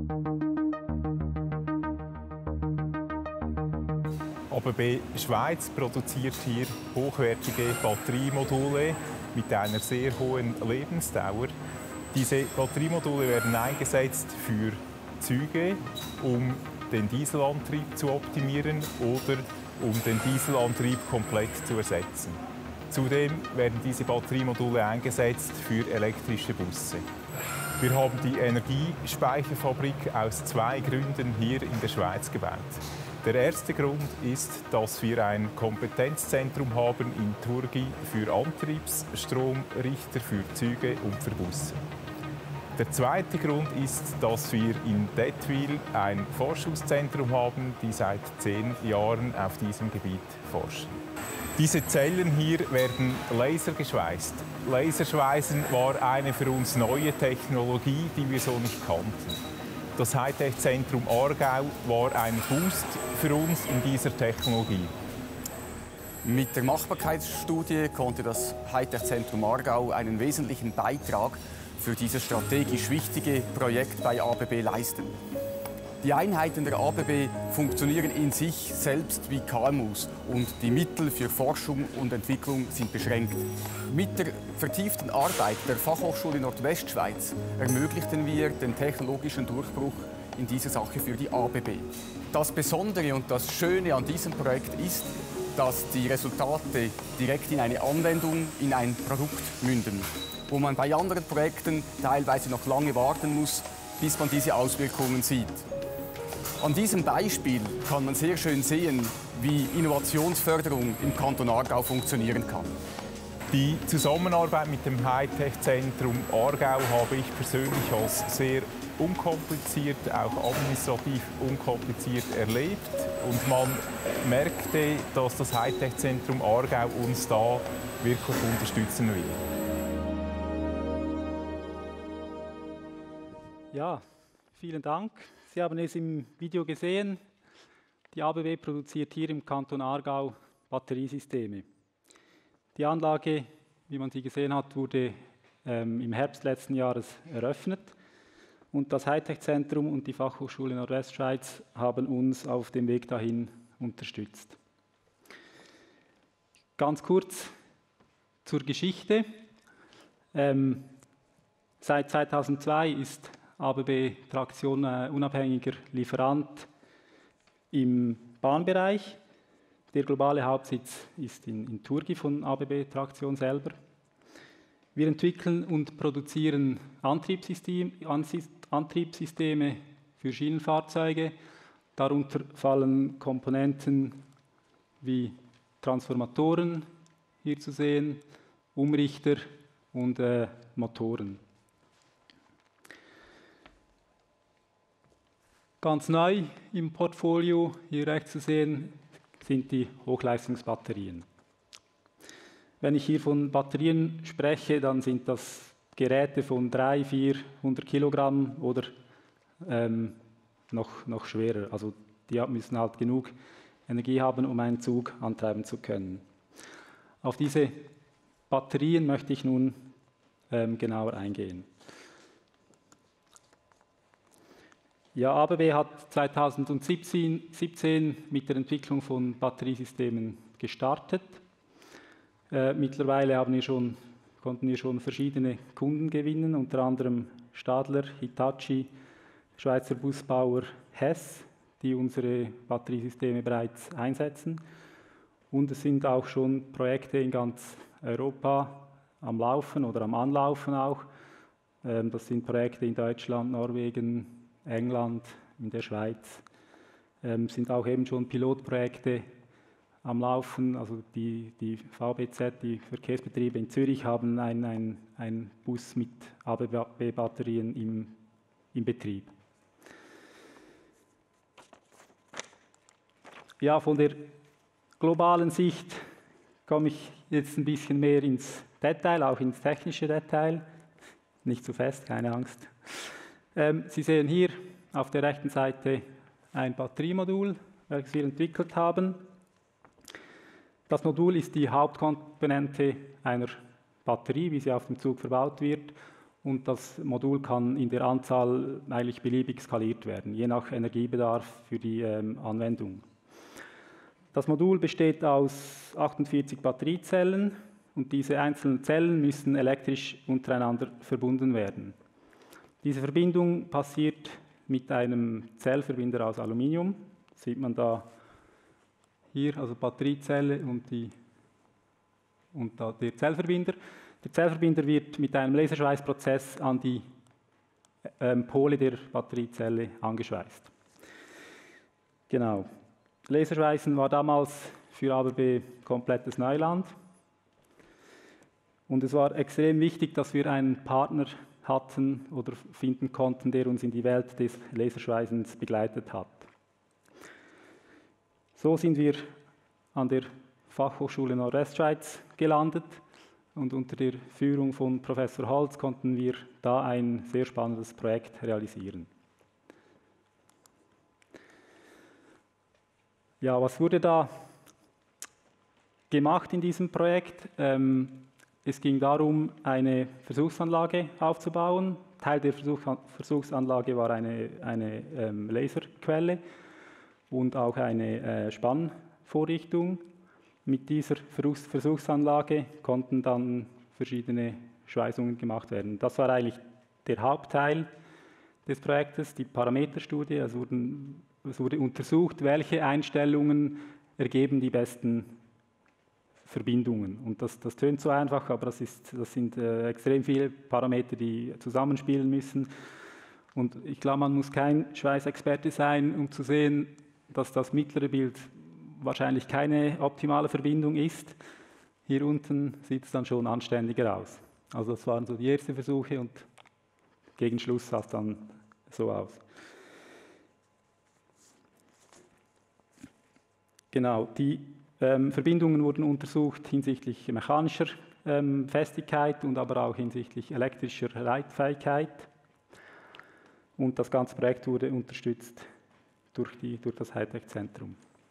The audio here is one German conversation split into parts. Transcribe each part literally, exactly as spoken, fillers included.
A B B Schweiz produziert hier hochwertige Batteriemodule mit einer sehr hohen Lebensdauer. Diese Batteriemodule werden eingesetzt für Züge, um den Dieselantrieb zu optimieren oder um den Dieselantrieb komplett zu ersetzen. Zudem werden diese Batteriemodule eingesetzt für elektrische Busse. Wir haben die Energiespeicherfabrik aus zwei Gründen hier in der Schweiz gebaut. Der erste Grund ist, dass wir ein Kompetenzzentrum haben in Turgi für Antriebsstromrichter für Züge und für Busse. Der zweite Grund ist, dass wir in Dettwil ein Forschungszentrum haben, die seit zehn Jahren auf diesem Gebiet forschen. Diese Zellen hier werden lasergeschweißt. Laserschweißen war eine für uns neue Technologie, die wir so nicht kannten. Das Hightech-Zentrum Aargau war ein Boost für uns in dieser Technologie. Mit der Machbarkeitsstudie konnte das Hightech-Zentrum Aargau einen wesentlichen Beitrag für dieses strategisch wichtige Projekt bei A B B leisten. Die Einheiten der A B B funktionieren in sich selbst wie K M Us und die Mittel für Forschung und Entwicklung sind beschränkt. Mit der vertieften Arbeit der Fachhochschule Nordwestschweiz ermöglichten wir den technologischen Durchbruch in dieser Sache für die A B B. Das Besondere und das Schöne an diesem Projekt ist, dass die Resultate direkt in eine Anwendung, in ein Produkt münden, wo man bei anderen Projekten teilweise noch lange warten muss, bis man diese Auswirkungen sieht. An diesem Beispiel kann man sehr schön sehen, wie Innovationsförderung im Kanton Aargau funktionieren kann. Die Zusammenarbeit mit dem Hightech-Zentrum Aargau habe ich persönlich als sehr unkompliziert, auch administrativ unkompliziert erlebt. Und man merkte, dass das Hightech-Zentrum Aargau uns da wirklich unterstützen will. Ja, vielen Dank. Sie haben es im Video gesehen. Die A B B produziert hier im Kanton Aargau Batteriesysteme. Die Anlage, wie man sie gesehen hat, wurde ähm, im Herbst letzten Jahres eröffnet. Und das Hightech-Zentrum und die Fachhochschule Nordwestschweiz haben uns auf dem Weg dahin unterstützt. Ganz kurz zur Geschichte. Ähm, seit zweitausendzwei ist A B B Traktion äh, unabhängiger Lieferant im Bahnbereich. Der globale Hauptsitz ist in, in Turgi von A B B Traktion selber. Wir entwickeln und produzieren Antriebssystem, Antriebssysteme für Schienenfahrzeuge. Darunter fallen Komponenten wie Transformatoren, hier zu sehen, Umrichter und äh, Motoren. Ganz neu im Portfolio, hier rechts zu sehen, sind die Hochleistungsbatterien. Wenn ich hier von Batterien spreche, dann sind das Geräte von dreihundert, vierhundert Kilogramm oder ähm, noch, noch schwerer. Also die müssen halt genug Energie haben, um einen Zug antreiben zu können. Auf diese Batterien möchte ich nun ähm, genauer eingehen. Ja, A B B hat zweitausendsiebzehn mit der Entwicklung von Batteriesystemen gestartet. Äh, mittlerweile haben wir schon, konnten wir schon verschiedene Kunden gewinnen, unter anderem Stadler, Hitachi, Schweizer Busbauer Hess, die unsere Batteriesysteme bereits einsetzen. Und es sind auch schon Projekte in ganz Europa am Laufen oder am Anlaufen auch. Ähm, das sind Projekte in Deutschland, Norwegen, England, in der Schweiz. Ähm, sind auch eben schon Pilotprojekte am Laufen. Also die, die V B Z, die Verkehrsbetriebe in Zürich, haben einen ein Bus mit A B B-Batterien im, im Betrieb. Ja, von der globalen Sicht komme ich jetzt ein bisschen mehr ins Detail, auch ins technische Detail. Nicht zu fest, keine Angst. Ähm, Sie sehen hier auf der rechten Seite ein Batteriemodul, welches wir entwickelt haben. Das Modul ist die Hauptkomponente einer Batterie, wie sie auf dem Zug verbaut wird. und das Modul kann in der Anzahl eigentlich beliebig skaliert werden, je nach Energiebedarf für die ähm, Anwendung. Das Modul besteht aus achtundvierzig Batteriezellen und diese einzelnen Zellen müssen elektrisch untereinander verbunden werden. Diese Verbindung passiert mit einem Zellverbinder aus Aluminium. Das sieht man da hier, also Batteriezelle und, die, und da der Zellverbinder. Der Zellverbinder wird mit einem Laserschweißprozess an die ähm, Pole der Batteriezelle angeschweißt. Genau. Laserschweißen war damals für A B B komplettes Neuland. Und es war extrem wichtig, dass wir einen Partner hatten oder finden konnten, der uns in die Welt des Laserschweißens begleitet hat. So sind wir an der Fachhochschule Nordwestschweiz gelandet und unter der Führung von Professor Holz konnten wir da ein sehr spannendes Projekt realisieren. Ja, was wurde da gemacht in diesem Projekt? Ähm, es ging darum, eine Versuchsanlage aufzubauen. Teil der Versuch, Versuchsanlage war eine, eine ähm, Laserquelle und auch eine äh, Spannvorrichtung. Mit dieser Versuchsanlage konnten dann verschiedene Schweißungen gemacht werden. Das war eigentlich der Hauptteil des Projektes, die Parameterstudie. Es, wurden, es wurde untersucht, welche Einstellungen ergeben die besten Verbindungen. Und das, das tönt so einfach, aber das, ist, das sind äh, extrem viele Parameter, die zusammenspielen müssen. Und ich glaube, man muss kein Schweißexperte sein, um zu sehen, dass das mittlere Bild wahrscheinlich keine optimale Verbindung ist. Hier unten sieht es dann schon anständiger aus. Also das waren so die ersten Versuche und gegen Schluss sah es dann so aus. Genau, die ähm, Verbindungen wurden untersucht hinsichtlich mechanischer ähm, Festigkeit und aber auch hinsichtlich elektrischer Leitfähigkeit. Und das ganze Projekt wurde unterstützt durch, die, durch das Hightech-Zentrum.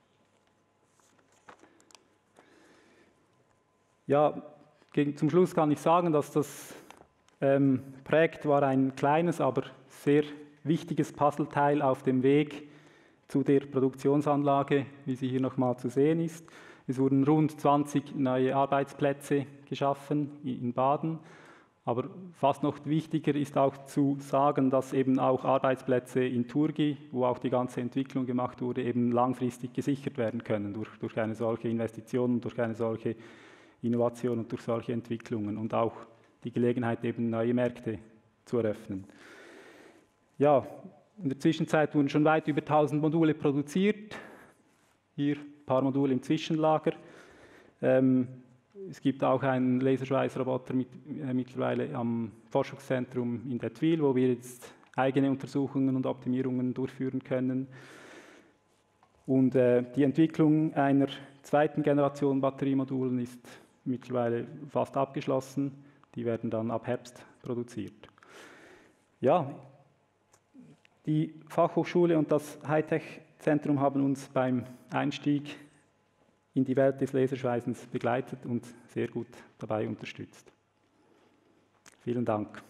Ja, gegen, zum Schluss kann ich sagen, dass das ähm, Projekt war ein kleines, aber sehr wichtiges Puzzleteil auf dem Weg zu der Produktionsanlage, wie sie hier nochmal zu sehen ist. Es wurden rund zwanzig neue Arbeitsplätze geschaffen in Baden, aber fast noch wichtiger ist auch zu sagen, dass eben auch Arbeitsplätze in Turgi, wo auch die ganze Entwicklung gemacht wurde, eben langfristig gesichert werden können durch, durch eine solche Investition, durch eine solche Innovation und durch solche Entwicklungen und auch die Gelegenheit, eben neue Märkte zu eröffnen. Ja, in der Zwischenzeit wurden schon weit über tausend Module produziert. Hier ein paar Module im Zwischenlager. Ähm, es gibt auch einen Laserschweißroboter mit, äh, mittlerweile am Forschungszentrum in Dettwil, wo wir jetzt eigene Untersuchungen und Optimierungen durchführen können. Und äh, die Entwicklung einer zweiten Generation Batteriemodulen ist mittlerweile fast abgeschlossen. Die werden dann ab Herbst produziert. Ja, die Fachhochschule und das Hightech-Zentrum haben uns beim Einstieg in die Welt des Laserschweißens begleitet und sehr gut dabei unterstützt. Vielen Dank.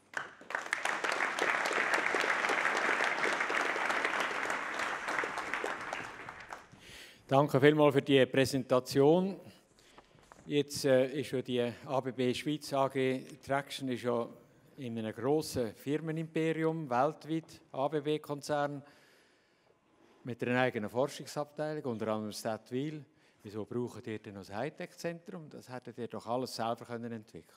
Danke vielmals für die Präsentation. Jetzt äh, ist ja die A B B Schweiz A G Traction ist ja in einem grossen Firmenimperium, weltweit A B B-Konzern, mit einer eigenen Forschungsabteilung, unter anderem Dettwil. Wieso braucht ihr denn ein Hightech-Zentrum? Das hättet ihr doch alles selber können entwickeln.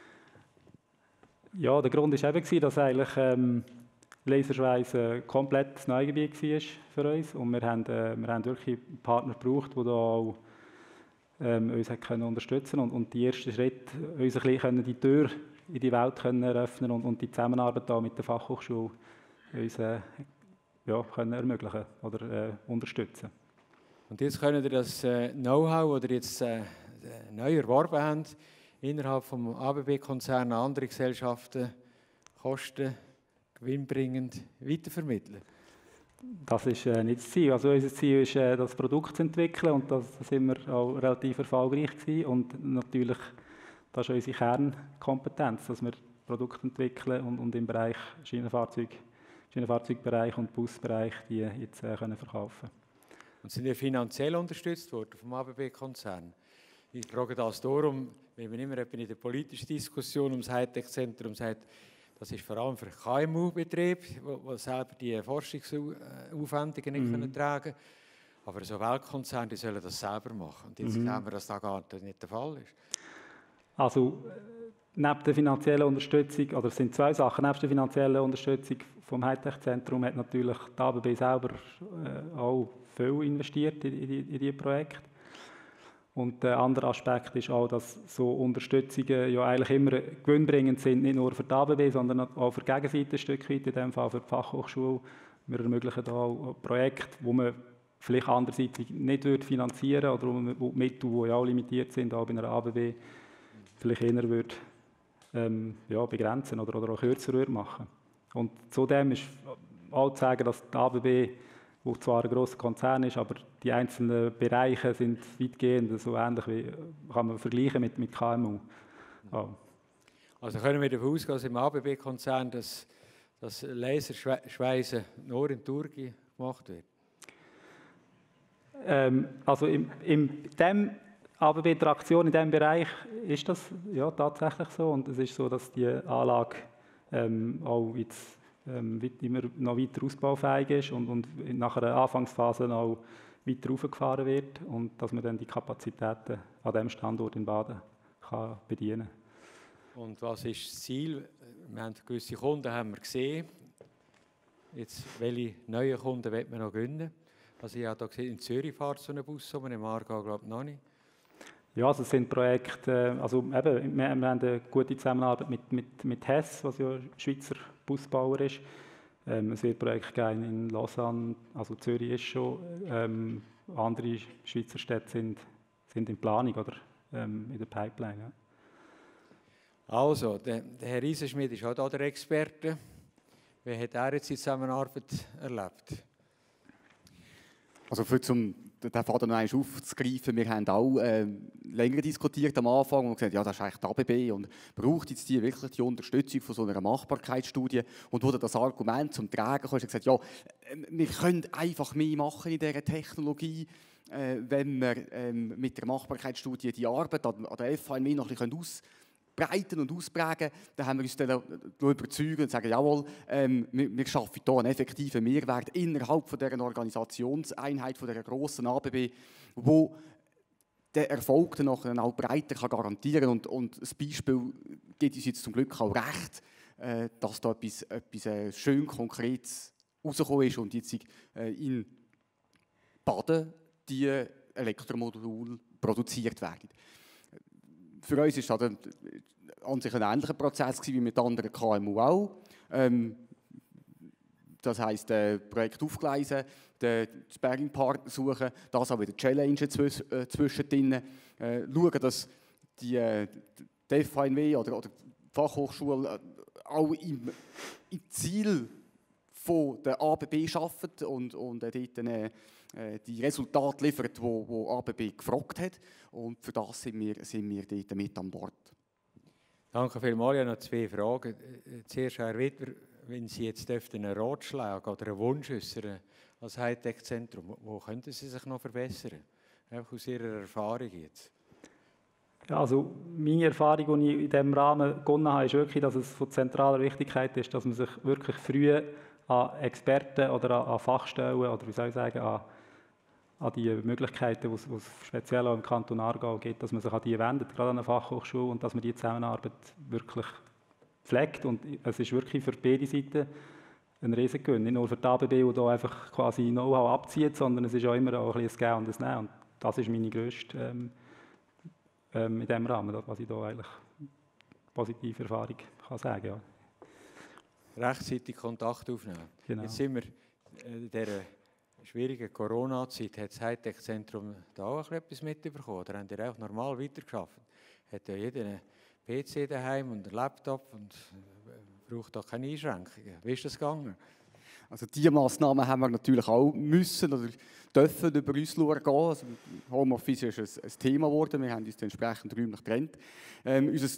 Ja, der Grund war eben, dass eigentlich ähm, Laserschweiß ein komplett neues Gebiet war für uns. Und wir haben, äh, wir haben wirklich einen Partner gebraucht, der da auch ähm, uns hat können unterstützen und, und die ersten Schritte uns ein bisschen die Tür in die Welt können eröffnen und, und die Zusammenarbeit da mit der Fachhochschule uns äh, ja, können ermöglichen oder äh, unterstützen. Und jetzt könnt ihr das äh, Know-how, das ihr jetzt äh, neu erworben habt, innerhalb des A B B-Konzerns an andere Gesellschaften kosten gewinnbringend weitervermitteln. Das ist äh, nicht das Ziel. Also unser Ziel ist, äh, das Produkt zu entwickeln und da sind wir auch relativ erfolgreich gewesen. Und natürlich, das ist unsere Kernkompetenz, dass wir Produkte entwickeln und, und im Bereich Schienenfahrzeug, Schienenfahrzeugbereich und Busbereich die jetzt äh, können verkaufen. Und sind die finanziell unterstützt worden vom A B B-Konzern? Ich frage das darum, wenn man immer in der politischen Diskussion ums Hightech-Zentrum sagt, das ist vor allem für K M U-Betriebe, die selber die Forschungsaufwendungen nicht mhm. können tragen können. Aber so Weltkonzerne, die sollen das selber machen. Und jetzt mhm. sehen wir, dass das gar nicht der Fall ist. Also neben der finanziellen Unterstützung, oder es sind zwei Sachen, neben der finanziellen Unterstützung vom Hightech-Zentrum hat natürlich die A B B selber äh, auch viel investiert in, in, in diese Projekte. Und der andere Aspekt ist auch, dass so Unterstützungen ja eigentlich immer gewinnbringend sind, nicht nur für die A B B, sondern auch für die Gegenseite ein Stück weit, in diesem Fall für die Fachhochschule. Wir ermöglichen auch Projekte, wo man vielleicht andererseits nicht würde finanzieren oder wo, man, wo die Mittel, die ja auch limitiert sind, auch bei einer A B B, vielleicht eher würde, ähm, ja, begrenzen oder, oder auch kürzer würde machen. Und zudem ist auch zu sagen, dass die A B B, wo zwar ein grosser Konzern ist, aber die einzelnen Bereiche sind weitgehend so ähnlich wie, kann man vergleichen mit, mit K M U. Ja. Also können wir davon ausgehen, dass im A B B-Konzern das, das Laserschweißen nur in Turgi gemacht wird? Ähm, also in, in dem A B B-Traktion, in diesem Bereich ist das ja tatsächlich so. Und es ist so, dass die Anlage ähm, auch jetzt ähm, immer noch weiter ausbaufähig ist und, und nach einer Anfangsphase auch weiter raufgefahren wird und dass man dann die Kapazitäten an diesem Standort in Baden kann bedienen kann. Und was ist das Ziel? Wir haben gewisse Kunden haben wir gesehen. Jetzt, welche neuen Kunden will man noch gewinnen? Also ich habe da gesehen, in Zürich fährt so ein Bus, aber im Aargau glaube ich noch nicht. Ja, also es sind Projekte, also eben, wir, wir haben eine gute Zusammenarbeit mit, mit, mit Hess, was ja ein Schweizer Busbauer ist. Ähm, es wird Projekte geben in Lausanne, also Zürich ist schon. Ähm, andere Schweizer Städte sind, sind in Planung oder ähm, in der Pipeline. Ja. Also, der, der Herr Riesenschmidt ist auch da der Experte. Wie hat er jetzt die Zusammenarbeit erlebt? Also für zum den Faden noch einmal aufzugreifen, wir haben auch äh, länger diskutiert am Anfang und gesagt, ja, das ist eigentlich die A B B und braucht jetzt die wirklich die Unterstützung von so einer Machbarkeitsstudie? Und wo das Argument zum Tragen kam, ist gesagt, ja, wir können einfach mehr machen in dieser Technologie, äh, wenn wir ähm, mit der Machbarkeitsstudie die Arbeit an, an der F H N W noch ein bisschen aus breiten und ausprägen, dann haben wir uns dann überzeugen und sagen, jawohl, ähm, wir, wir schaffen hier einen effektiven Mehrwert innerhalb von dieser Organisationseinheit, von dieser grossen A B B, wo der Erfolg dann nachher auch breiter kann garantieren kann. Und, und das Beispiel gibt uns jetzt zum Glück auch recht, äh, dass da etwas, etwas äh, schön Konkretes rausgekommen ist und jetzt äh, in Baden die Elektromodule produziert werden. Für uns war das an sich ein ähnlicher Prozess wie mit anderen K M U auch. Ähm, das heisst, äh, Projekt aufgleisen, den Sparringpartner suchen, das auch wieder Challenge zwisch, äh, zwischendrin. Äh, schauen, dass die, äh, die F H N W oder, oder die Fachhochschule äh, auch im, im Ziel von der A B B arbeitet und, und äh, dort äh, die Resultate liefert, die wo A B B gefragt hat. Und für das sind wir, sind wir dort mit an Bord. Danke vielmals. Ich habe noch zwei Fragen. Zuerst, Herr Wittmer, wenn Sie jetzt einen Ratschlag oder einen Wunsch äußern als Hightech-Zentrum, wo könnten Sie sich noch verbessern? Einfach aus Ihrer Erfahrung jetzt. Ja, also meine Erfahrung, die ich in diesem Rahmen gewonnen habe, ist wirklich, dass es von zentraler Wichtigkeit ist, dass man sich wirklich früh an Experten oder an, an Fachstellen oder wie soll ich sagen, an, an die Möglichkeiten, die es, die es speziell auch im Kanton Aargau gibt, dass man sich an die wendet, gerade an eine Fachhochschule, und dass man die Zusammenarbeit wirklich pflegt. Und es ist wirklich für beide Seiten ein Riesengewinn. Nicht nur für die A B B, die hier einfach quasi Know-how abzieht, sondern es ist auch immer auch ein bisschen ein Geben und ein Nehmen. Und das ist meine grösste ähm, ähm, in diesem Rahmen, was ich hier eigentlich positive Erfahrung kann sagen kann. Ja. Rechtzeitig Kontakt aufnehmen. Genau. Jetzt sind wir in dieser schwierigen Corona-Zeit. Hat das Hightech-Zentrum da auch etwas mitbekommen? Oder haben die auch normal weitergearbeitet? Hat ja jeder einen P C daheim und einen Laptop und braucht da keine Einschränkungen. Wie ist das gegangen? Also diese Massnahmen haben wir natürlich auch müssen oder dürfen über uns gehen. Also Homeoffice ist ein, ein Thema geworden. Wir haben uns entsprechend räumlich getrennt. Ähm, unser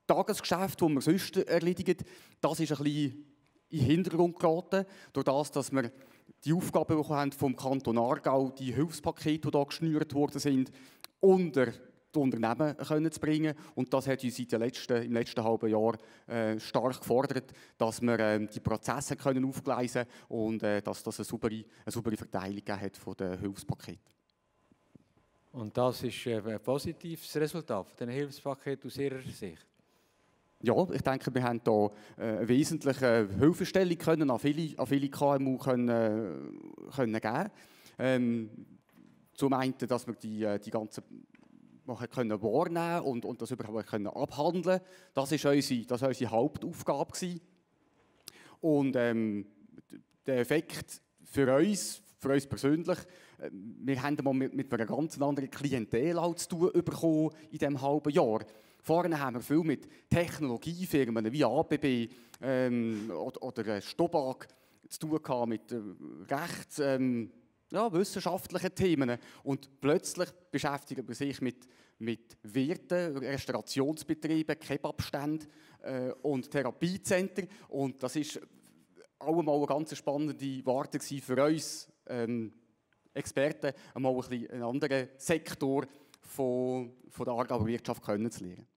Tagesgeschäft, das wir sonst erledigen, das ist ein bisschen in den Hintergrund geraten, durch das, dass wir die Aufgaben bekommen haben vom Kanton Aargau, die Hilfspakete, die hier geschnürt worden sind, unter die Unternehmen können zu bringen. Und das hat uns seit der letzten, im letzten halben Jahr äh, stark gefordert, dass wir äh, die Prozesse können aufgleisen und äh, dass das eine saubere, eine saubere Verteilung hat von den Hilfspaketen. Und das ist ein positives Resultat von diesen Hilfspaketen aus Ihrer Sicht? Ja, ich denke, wir haben hier eine wesentliche Hilfestellung können an viele, an viele K M U können, äh, können geben. Ähm, zum einen, dass wir die, die ganzen können wahrnehmen und, und das überhaupt können abhandeln. Das war unsere, das unsere Hauptaufgabe gewesen. Und ähm, der Effekt für uns, für uns persönlich, äh, wir haben mal mit, mit einer ganz anderen Klientel zu tun bekommen in diesem halben Jahr. Vorne haben wir viel mit Technologiefirmen wie A B B ähm, oder, oder Stobag zu tun gehabt, mit äh, rechts, ähm, ja, wissenschaftlichen Themen. Und plötzlich beschäftigt man sich mit, mit Wirten, Restaurationsbetrieben, Kebabständen äh, und Therapiezentren. Und das ist allemal eine ganz spannende Warte für uns ähm, Experten, einmal ein bisschen einen anderen Sektor von, von der Aargauer Wirtschaft kennenzulernen.